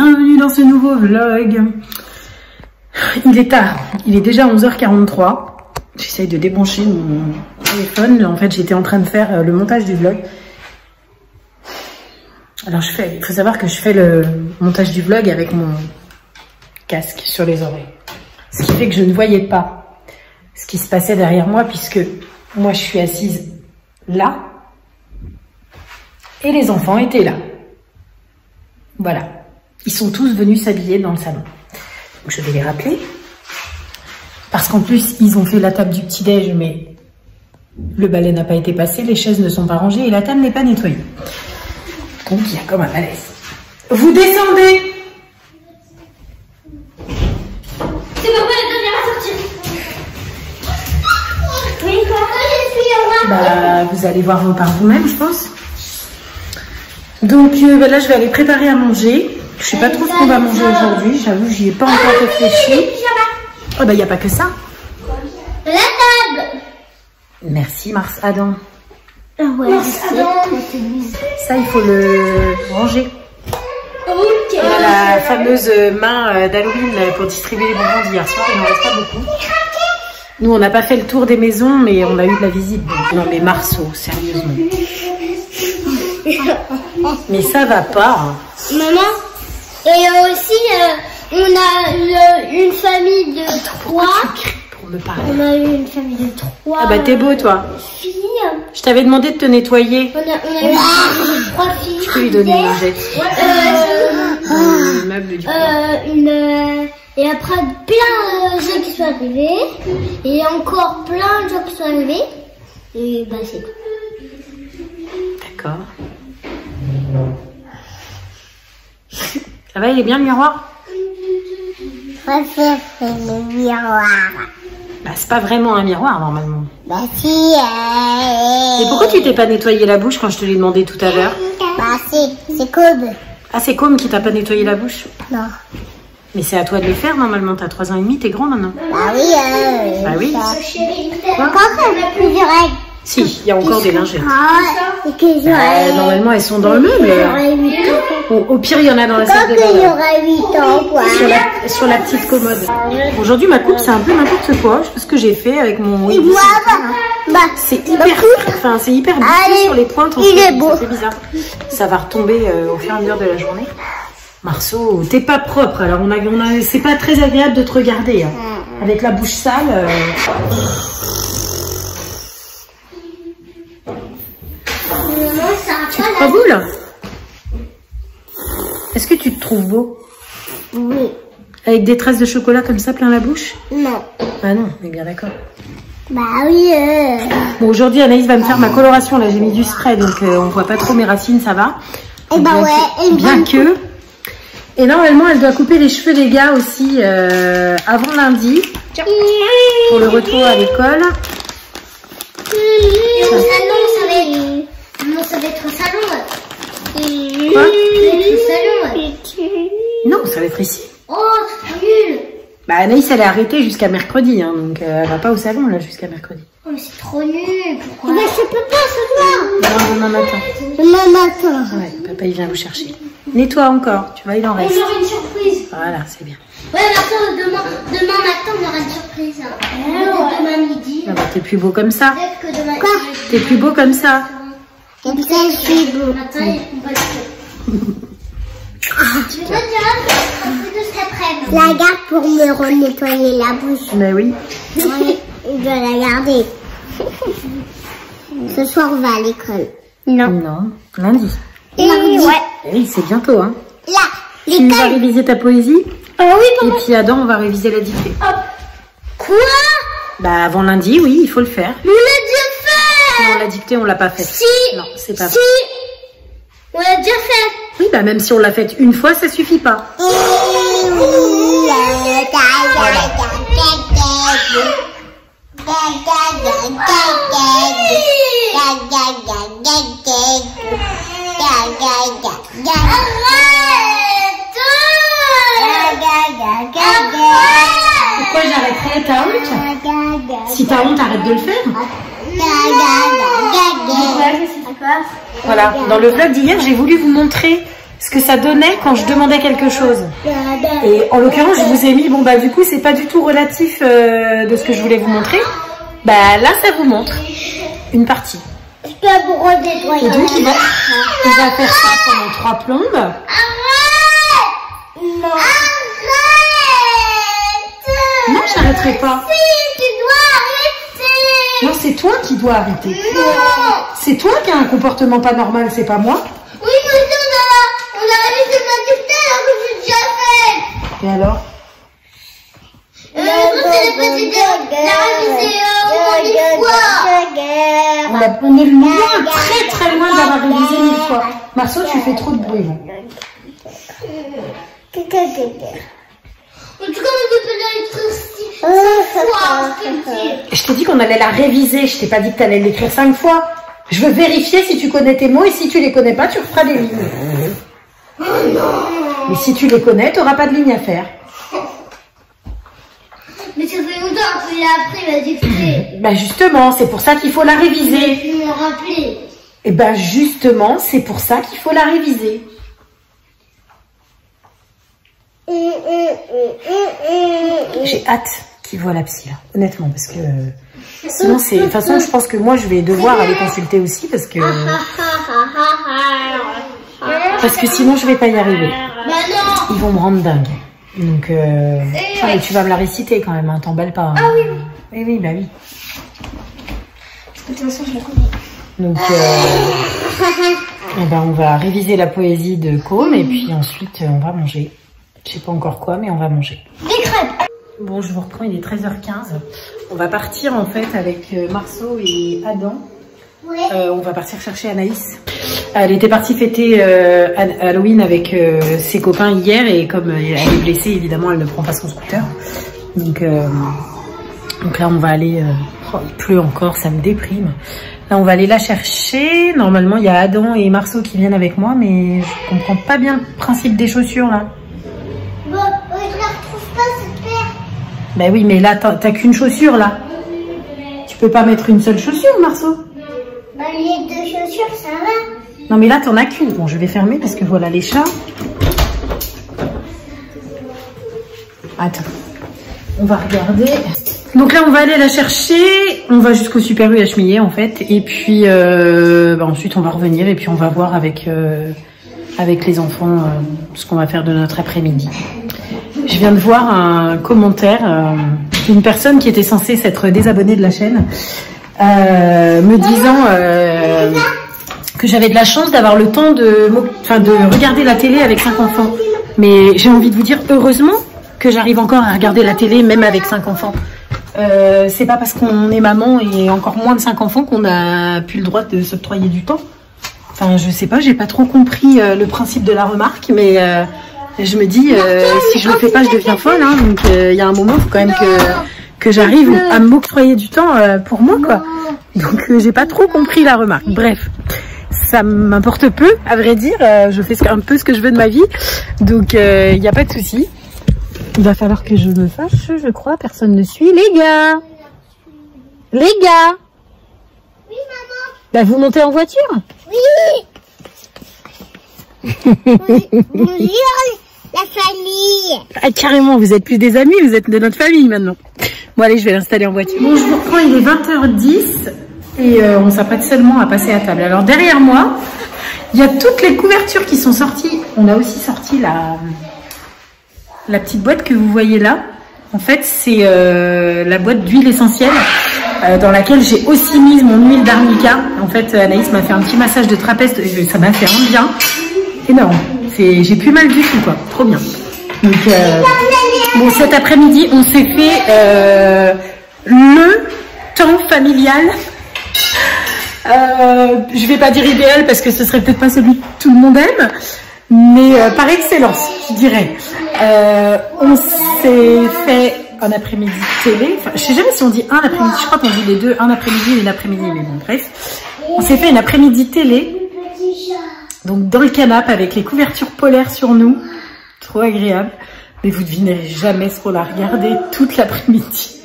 bienvenue dans ce nouveau vlog. Il est tard, il est déjà 11h43. J'essaye de débrancher mon téléphone. En fait, j'étais en train de faire le montage du vlog. Alors, il faut savoir que je fais le montage du vlog avec mon casque sur les oreilles. Ce qui fait que je ne voyais pas ce qui se passait derrière moi, puisque moi, je suis assise là et les enfants étaient là. Voilà. Ils sont tous venus s'habiller dans le salon. Donc, je vais les rappeler. Parce qu'en plus, ils ont fait la table du petit-déj, mais le balai n'a pas été passé, les chaises ne sont pas rangées et la table n'est pas nettoyée. Donc, il y a comme un malaise. Vous descendez! C'est pas vrai, la dernière à sortir. Oui, quoi? Je suis au revoir. Bah, vous allez voir par vous-même, je pense. Donc, là, je vais aller préparer à manger. Je sais pas trop ce qu'on va manger aujourd'hui. J'avoue, j'y ai pas encore réfléchi. Oh, bah, il n'y a pas que ça. La table. Merci, Mars Adam. Ouais, Ça, il faut le ranger. Ok. On a la fameuse main d'Halloween pour distribuer les bonbons d'hier soir. Il n'en reste pas beaucoup. Nous, on n'a pas fait le tour des maisons, mais on a eu de la visite. Donc, non, mais Marceau, sérieusement. Mais ça va pas. Hein. Maman, et aussi, on a une famille de 3. Pour me parler. On a eu une famille de 3. Ah bah t'es beau toi. Filles. Je t'avais demandé de te nettoyer. On a eu 3 filles. Je peux lui donner une lingette. Le meuble du coup. Et après, plein de gens qui sont arrivés. Et encore plein de gens qui sont arrivés. Et bah c'est tout. D'accord. Ça va, il est bien le miroir? C'est le miroir. Bah c'est pas vraiment un miroir normalement. Bah si. Et pourquoi tu t'es pas nettoyé la bouche quand je te l'ai demandé tout à l'heure? Bah c'est comme. Ah c'est Côme qui t'a pas nettoyé la bouche? Non. Mais c'est à toi de le faire normalement, t'as 3 ans et demi, t'es grand maintenant. Bah oui. Bah oui. Encore on a plusieurs règles. Si, il y a encore des lingettes. Ah, et que j'aurais. Normalement elles sont dans le meuble. J'aurais 8 ans. Au pire il y en a dans la salle de Quand bain. j'aurais 8 ans, quoi. Sur la petite commode. Aujourd'hui ma coupe c'est un peu n'importe quoi. Je sais pas ce que j'ai fait avec mon... Et moi, bah, c'est hyper, enfin c'est hyper bouclé sur les pointes. Il est beau. C'est bizarre. Ça va retomber au fur et à mesure de la journée. Marceau, t'es pas propre. Alors c'est pas très agréable de te regarder hein. Avec la bouche sale. Tu te crois beau là? Est-ce que tu te trouves beau? Oui. Avec des traces de chocolat comme ça plein la bouche? Non. Ah non, on est bien d'accord. Bah oui. Bon, aujourd'hui Anaïs va me faire ma coloration. Là j'ai mis du spray donc on voit pas trop mes racines, ça va. Et bah ouais. Bien que. Et normalement elle doit couper les cheveux des gars aussi avant lundi. Pour le retour à l'école. Non, ça va être un salon. Quoi? Non, ça va être ici. Oh, c'est nul. Bah Anaïs elle est arrêtée jusqu'à mercredi, hein, donc elle va pas au salon là jusqu'à mercredi. Oh mais c'est trop nul. Pourquoi? Bah je peux pas ce soir. Non, demain matin. Demain matin. Ouais, papa il vient vous chercher. Nettoie encore, tu vois il en reste. On aura une surprise. Voilà, c'est bien. Ouais, demain matin on aura une surprise. Peut-être demain midi. Ah bah t'es plus beau comme ça. Peut-être que demain. Quoi? T'es plus beau comme ça. Comme ça je suis beau. Matin on va le faire. Tu veux dire un peu de cet après-midi? La garde pour me renettoyer la bouche. Bah oui. Oui, je dois la garder. Ce soir, on va à l'école. Non. Non, lundi. Lundi. Ouais. Oui, c'est bientôt, hein. Là, Tu vas l'école. réviser ta poésie. Oui, Et puis Adam, on va réviser la dictée. Hop. Quoi? Bah avant lundi, oui, il faut le faire. On l'a déjà fait. Non, la dictée, on l'a pas faite. Si. Non, c'est pas Si. On l'a déjà fait. Oui, bah même si on l'a faite une fois, ça suffit pas. Pourquoi j'arrêterais? T'as honte? Si t'as honte, arrête de le faire. Ouais, Voilà, dans le vlog d'hier, j'ai voulu vous montrer ce que ça donnait quand je demandais quelque chose. Et en l'occurrence, je vous ai mis, bon bah du coup, c'est pas du tout relatif de ce que je voulais vous montrer. Bah là, ça vous montre une partie. Je peux vous nettoyer. Et donc, il va faire ça pendant 3 plombes. Arrête! Non. Arrête! Non, j'arrêterai pas. Si, tu dois arrêter. Non, c'est toi qui dois arrêter. Non. C'est toi qui as un comportement pas normal, c'est pas moi. Oui, mais on a révisé ma dictée alors que j'ai déjà fait. Et alors? C'est la révisé au moins 1000 fois. On est loin, très très loin d'avoir révisé 1000 fois. Marceau, tu fais trop de bruit. Là. En tout cas, on peut l'électricité. Je t'ai dit qu'on allait la réviser, je t'ai pas dit que tu allais l'écrire 5 fois. Je veux vérifier si tu connais tes mots et si tu les connais pas, tu referas des lignes. Oh non. Mais si tu les connais, tu n'auras pas de ligne à faire. Mais ça fait longtemps qu'il a appris la dictée. Bah justement, c'est pour ça qu'il faut la réviser. Tu me rappelles. Et ben justement, c'est pour ça qu'il faut la réviser. J'ai hâte qu'il voit la psy, là, honnêtement, parce que sinon c'est. De toute façon, je pense que moi je vais devoir aller consulter aussi parce que sinon je vais pas y arriver. Bah non. Ils vont me rendre dingue. Donc mais tu vas me la réciter quand même, hein, t'emballes pas. Hein. Ah oui. Oui, bah oui. De toute façon, je la connais. Donc eh ben, on va réviser la poésie de Côme et puis ensuite on va manger. Je sais pas encore quoi, mais on va manger. Des crêpes. Bon, je vous reprends, il est 13h15. On va partir en fait avec Marceau et Adam. Ouais. On va partir chercher Anaïs. Elle était partie fêter Halloween avec ses copains hier et comme elle est blessée, évidemment, elle ne prend pas son scooter. Donc là, on va aller... oh, il pleut encore, ça me déprime. Là, on va aller la chercher. Normalement, il y a Adam et Marceau qui viennent avec moi, mais je comprends pas bien le principe des chaussures, là. Bon, je la retrouve pas, cette paire. Bah oui, mais là, t'as qu'une chaussure, là. Tu peux pas mettre une seule chaussure, Marceau? Bah, les 2 chaussures, ça va. Non, mais là, t'en as qu'une. Bon, je vais fermer parce que voilà les chats. Attends. On va regarder. Donc là, on va aller la chercher. On va jusqu'au Super U à Chemillé, en fait. Et puis, ensuite, on va revenir et puis on va voir avec les enfants ce qu'on va faire de notre après-midi. Je viens de voir un commentaire d'une personne qui était censée s'être désabonnée de la chaîne, me disant que j'avais de la chance d'avoir le temps de regarder la télé avec 5 enfants. Mais j'ai envie de vous dire, heureusement que j'arrive encore à regarder la télé même avec 5 enfants. C'est pas parce qu'on est maman et encore moins de 5 enfants qu'on a plus le droit de s'octroyer du temps. Enfin, je sais pas, j'ai pas trop compris le principe de la remarque, mais je me dis, si je le fais pas, je deviens folle. Hein, donc, il y a un moment, il faut quand même que j'arrive à m'octroyer du temps pour moi, quoi. Donc, j'ai pas trop compris la remarque. Bref, ça m'importe peu, à vrai dire. Je fais un peu ce que je veux de ma vie. Donc, il n'y a pas de souci. Il va falloir que je me fâche, je crois. Personne ne suit. Les gars! Les gars! Oui, maman. Bah, vous montez en voiture? Oui. Bonjour, la famille. Ah, carrément, vous êtes plus des amis, vous êtes de notre famille maintenant. Bon, allez, je vais l'installer en voiture. Bon, je vous reprends, il est 20h10 et on s'apprête seulement à passer à table. Alors, derrière moi, il y a toutes les couvertures qui sont sorties. On a aussi sorti la petite boîte que vous voyez là. En fait, c'est la boîte d'huile essentielle dans laquelle j'ai aussi mis mon huile d'arnica. En fait, Anaïs m'a fait un petit massage de trapèze. Ça m'a fait un bien énorme. J'ai plus mal du tout, quoi. Trop bien. Donc, bon, cet après-midi, on s'est fait le temps familial. Je vais pas dire idéal parce que ce serait peut-être pas celui que tout le monde aime, mais par excellence, je dirais. On s'est fait un après-midi télé. Enfin, je sais jamais si on dit un après-midi. Je crois qu'on dit les deux, un après-midi et une après-midi. Mais bon, bref. On s'est fait une après-midi télé. Donc dans le canapé avec les couvertures polaires sur nous. Trop agréable. Mais vous devinerez jamais ce qu'on a regardé toute l'après-midi.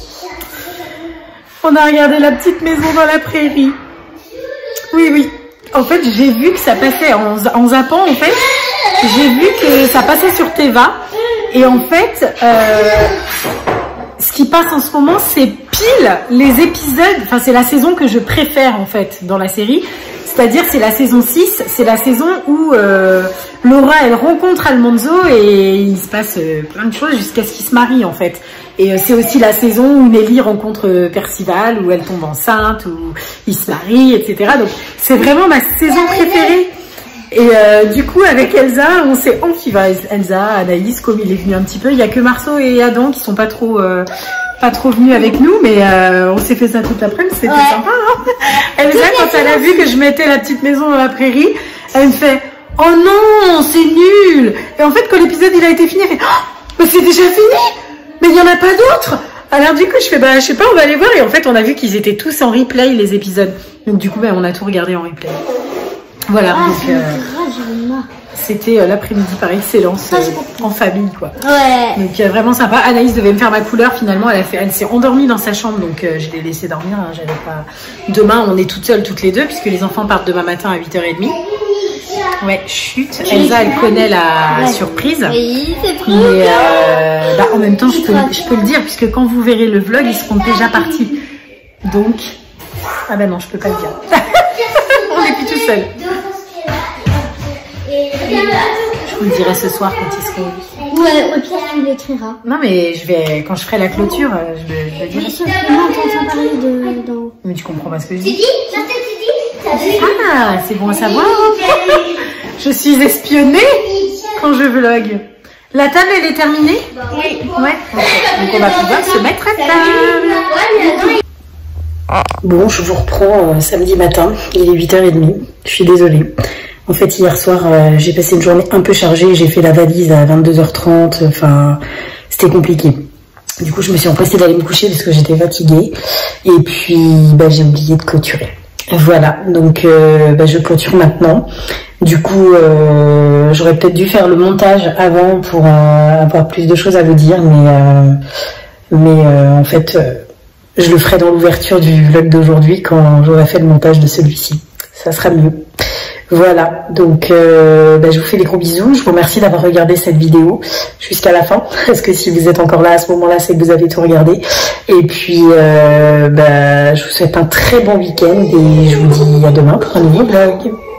On a regardé La Petite Maison dans la Prairie. Oui, oui. En fait, j'ai vu que ça passait en zappant, en fait. J'ai vu que ça passait sur Teva. Et en fait, ce qui passe en ce moment, c'est pile les épisodes. Enfin, c'est la saison que je préfère, en fait, dans la série. C'est-à-dire, c'est la saison 6. C'est la saison où Laura, elle rencontre Almanzo et il se passe plein de choses jusqu'à ce qu'ils se marient, en fait. Et c'est aussi la saison où Nelly rencontre Percival, où elle tombe enceinte, où ils se marient, etc. Donc, c'est vraiment ma saison préférée. Et du coup, avec Elsa, on s'est enquivés. Elsa, Anaïs, comme il est venu un petit peu. Il y a que Marceau et Adam qui sont pas trop venus avec nous, mais on s'est fait ça toute l'après-midi. C'était sympa, hein. Elsa, quand elle a vu que je mettais la petite maison dans la prairie, elle me fait « Oh non, c'est nul !» Et en fait, quand l'épisode il a été fini, elle fait « Oh, mais c'est déjà fini !» Mais il n'y en a pas d'autres. Alors du coup, je fais, bah, je sais pas, on va aller voir. Et en fait, on a vu qu'ils étaient tous en replay, les épisodes. Donc du coup, bah, on a tout regardé en replay. Voilà. C'était l'après-midi par excellence, en famille, quoi. Ouais. Donc vraiment sympa. Anaïs devait me faire ma couleur. Finalement, elle s'est endormie dans sa chambre. Donc je l'ai laissée dormir. Hein, j'avais pas... Demain, on est toutes seules, toutes les deux, puisque les enfants partent demain matin à 8h30. Ouais, chut. Elsa, elle connaît la surprise. Oui, c'est trop bien. Bah, en même temps, je peux le dire, puisque quand vous verrez le vlog, ils seront déjà partis. Donc, ah ben non, je peux pas le dire. On n'est plus tout seul. Je vous le dirai ce soir quand ils seront. Ouais, au pire, tu l'écriras. Non, mais quand je ferai la clôture, je le dirai. Non, t'entends parler de... Mais tu comprends pas ce que je dis. Ah, c'est bon à savoir. Je suis espionnée quand je vlog. La table, elle est terminée? Oui. Ouais. Donc on va pouvoir se mettre à table. Bon, je vous reprends samedi matin. Il est 8h30. Je suis désolée. En fait, hier soir, j'ai passé une journée un peu chargée. J'ai fait la valise à 22h30. Enfin, c'était compliqué. Du coup, je me suis empressée d'aller me coucher parce que j'étais fatiguée. Et puis, bah, j'ai oublié de clôturer. Voilà, donc bah, je clôture maintenant. Du coup, j'aurais peut-être dû faire le montage avant pour avoir plus de choses à vous dire, mais en fait, je le ferai dans l'ouverture du vlog d'aujourd'hui quand j'aurai fait le montage de celui-ci. Ça sera mieux. Voilà, donc bah, je vous fais des gros bisous. Je vous remercie d'avoir regardé cette vidéo jusqu'à la fin, parce que si vous êtes encore là à ce moment-là, c'est que vous avez tout regardé. Et puis, bah, je vous souhaite un très bon week-end et je vous dis à demain pour un nouveau vlog.